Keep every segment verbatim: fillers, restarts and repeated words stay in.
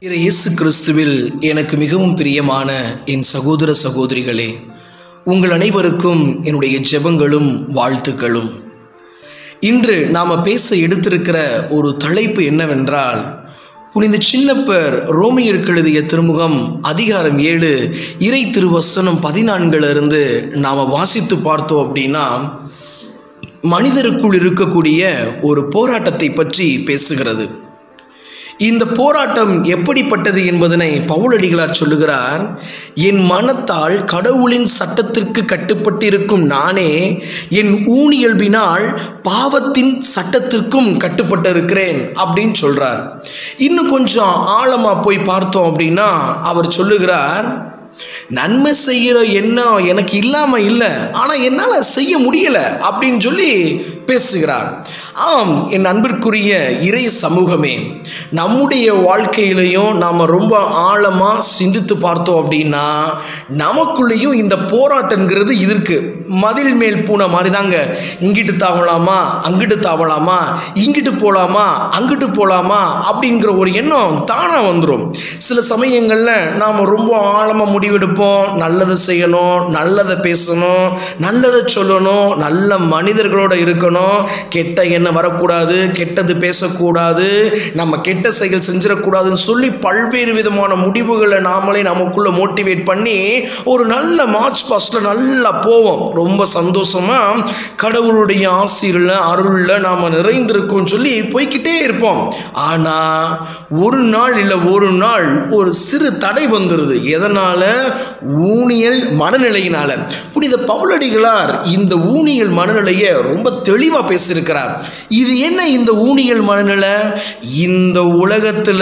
இயேசு கிறிஸ்துவில் எனக்கு மிகவும் பிரியமான என் சகோதர சகோதரிகளே, உங்கள் அனைவருக்கும் என்னுடைய ஜெபங்களும் வாழ்த்துக்களும். இன்று நாம் பேச எடுத்திருக்கிற ஒரு தலைப்பு என்னவென்றால், புனித சின்னப்பர் ரோமியருக்கு எழுதிய திருமுகம் அதிகாரம் ஏழு இறை திருவசனம் பதினான்கிலிருந்து நாம் வாசித்து பார்த்தோம் அப்படின்னா, மனிதருக்குள் இருக்கக்கூடிய ஒரு போராட்டத்தை பற்றி பேசுகிறது. இந்த போராட்டம் எப்படிப்பட்டது என்பதனை பவுலடிகளார் சொல்லுகிறார். என் மனத்தால் கடவுளின் சட்டத்திற்கு கட்டுப்பட்டிருக்கும் நானே என் ஊனியல்பினால் பாவத்தின் சட்டத்திற்கும் கட்டுப்பட்டிருக்கிறேன் அப்படின்னு சொல்றார். இன்னும் கொஞ்சம் ஆழமா போய் பார்த்தோம் அப்படின்னா அவர் சொல்லுகிறார், நன்மை செய்கிற எண்ணம் எனக்கு இல்லாம இல்லை, ஆனா என்னால செய்ய முடியல அப்படின்னு சொல்லி பேசுகிறார். ஆம், என் அன்பிற்குரிய இறை சமூகமே, நம்முடைய வாழ்க்கையிலையும் நாம் ரொம்ப ஆழமாக சிந்தித்து பார்த்தோம் அப்படின்னா நமக்குள்ளேயும் இந்த போராட்டங்கிறது இருக்கு. மதில் மேல் பூனை மாதிரி தாங்க, இங்கிட்டு தாவலாமா அங்கிட்டு தாவலாமா, இங்கிட்டு போகலாமா அங்கிட்டு போகலாமா அப்படிங்கிற ஒரு எண்ணம் தானாக வந்துடும். சில சமயங்களில் நாம் ரொம்ப ஆழமாக முடிவெடுப்போம், நல்லதை செய்யணும், நல்லதை பேசணும், நல்லதை சொல்லணும், நல்ல மனிதர்களோடு இருக்கணும், கெட்ட எண்ணம் வரக்கூடாது, கெட்டது பேசக்கூடாது, நம்ம கெட்ட செயல் செஞ்சிடக்கூடாதுன்னு சொல்லி பல்வேறு விதமான முடிவுகளை நாமளே நமக்குள்ள மோட்டிவேட் பண்ணி ஒரு நல்ல மார்ச் பாஸ்ட்ல நல்லா போவோம். ரொம்ப சந்தோஷமா கடவுளுடைய ஆசீர்ல அருள்ல நாம நிறைந்திருக்கோம் சொல்லி போய்கிட்டே இருப்போம். ஆனா ஒரு நாள் இல்லை ஒரு நாள் ஒரு சிறு தடை வந்துடுது. எதனால? ஊனியல் மனநிலையினால. புனித பவுலடிகளார் இந்த ஊனியல் மனநிலையை ரொம்ப தெளிவா பேசியிருக்கிறார். இது என்ன இந்த ஊனியல் மனநிலை? இந்த உலகத்துல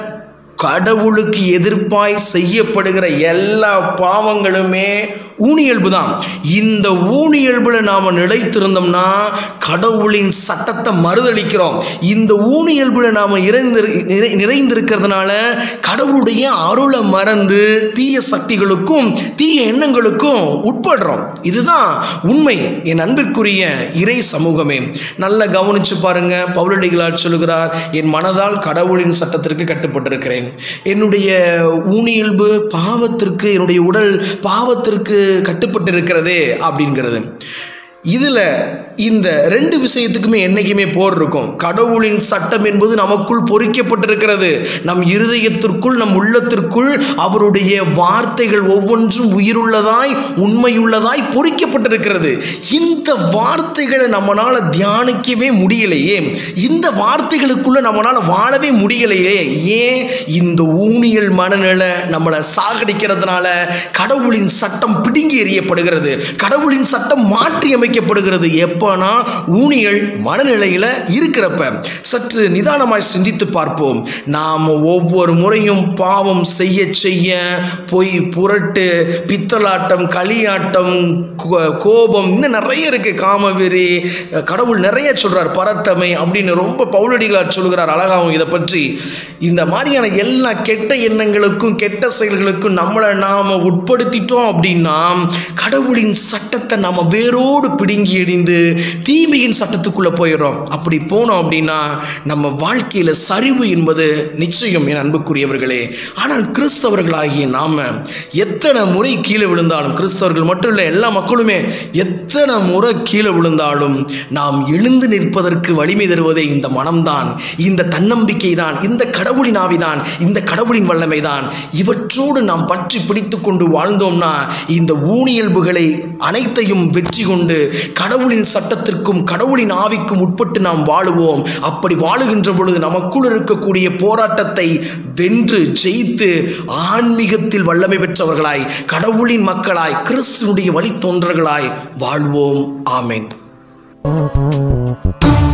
கடவுளுக்கு எதிர்ப்பாய் செய்யப்படுகிற எல்லா பாவங்களுமே ஊனியல்பு தான். இந்த ஊனியல்புல நாம நிலைத்திருந்தோம்னா கடவுளின் சட்டத்தை மறுதளிக்கிறோம். இந்த ஊனியல்புல நாம நிறைந்திருக்கிறதுனால கடவுளுடைய அருளை மறந்து தீய சக்திகளுக்கும் தீய எண்ணங்களுக்கும் உட்படுறோம். இதுதான் உண்மை. என் அன்பிற்குரிய இறை சமூகமே, நல்லா கவனிச்சு பாருங்க. பவுலடிகளார் சொல்லுகிறார், என் மனதால் கடவுளின் சட்டத்திற்கு கட்டுப்பட்டிருக்கிறேன். என்னுடைய ஊனியல்பு பாவத்திற்கு, என்னுடைய உடல் பாவத்திற்கு கட்டுப்பட்டு இருக்கிறதே அப்படிங்கிறது. இதுல இந்த ரெண்டு விஷயத்துக்குமே என்னைக்குமே போர் இருக்கும். கடவுளின் சட்டம் என்பது நமக்குள் பொறிக்கப்பட்டிருக்கிறது. நம் இருதயத்திற்குள், நம் உள்ளத்திற்குள் அவருடைய வார்த்தைகள் ஒவ்வொன்றும் உயிருள்ளதாய் உண்மையுள்ளதாய் பொறிக்கப்பட்டிருக்கிறது. இந்த வார்த்தைகளை நம்மளால தியானிக்கவே முடியலையே, இந்த வார்த்தைகளுக்குள்ள நம்மளால வாழவே முடியலையே. ஏன்? இந்த ஊனியல் மனநிலை நம்மளை சாகடிக்கிறதுனால கடவுளின் சட்டம் பிடுங்கி எறியப்படுகிறது, கடவுளின் சட்டம் மாற்றி அமைக்கப்படுகிறது. எப்பனா ஊனியல் மனநிலையில இருக்கிறப்ப. சற்று நிதானமாய் சிந்தித்து பார்ப்போம். நாம் ஒவ்வொரு முறையும் பாவம் செய்ய செய்ய பொய், புரட்டு, பித்தலாட்டம், களியாட்டம், கோபம், இன்னும் நிறைய இருக்கு, காமவெறி, கடவுள் நிறைய சொல்றார், பரத்தமை அப்படின்னு ரொம்ப பவுலடிகளார் சொல்லுகிறார் அழகாவும் இதை பற்றி. இந்த மாதிரியான எல்லா கெட்ட எண்ணங்களுக்கும் கெட்ட செயல்களுக்கும் நம்மளை நாம உட்படுத்திட்டோம் அப்படின்னா கடவுளின் சட்டத்தை நாம வேரோடு பிடுங்கி எறிந்து தீமையின் சட்டத்துக்குள்ள போயிடும். அப்படி போனோம் அப்படின்னா நம்ம வாழ்க்கையில சரிவு என்பது நிச்சயம், என் அன்புக்குரியவர்களே. ஆனால் கிறிஸ்தவர்களாகிய நாம எத்தனை முறை கீழே விழுந்தாலும், கிறிஸ்தவர்கள் மட்டும் இல்லை, எல்லா மக்களுமே எத்தனை முறை கீழே விழுந்தாலும் நாம் எழுந்து நிற்பதற்கு வலிமை தருவதே இந்த மனம்தான், இந்த தன்னம்பிக்கை தான், இந்த கடவுளின் ஆவிதான், இந்த கடவுளின் வல்லமை தான். இவற்றோடு நாம் பற்றி பிடித்து கொண்டு வாழ்ந்தோம்னா இந்த ஊனியல்புகளை அனைத்தையும் வெற்றி கொண்டு கடவுளின் சட்டத்திற்கும் கடவுளின் ஆவிக்கும் உட்பட்டு நாம் வாழுவோம். அப்படி வாழுகின்ற பொழுது நமக்குள் இருக்கக்கூடிய போராட்டத்தை வென்று ஜெயித்து ஆன்மீகத்தில் வல்லமை பெற்றவர்களாய், கடவுளின் மக்களாய், கிறிஸ்துவினுடைய வழித்தோன்றல்களாய் வாழ்வோம். ஆமென்.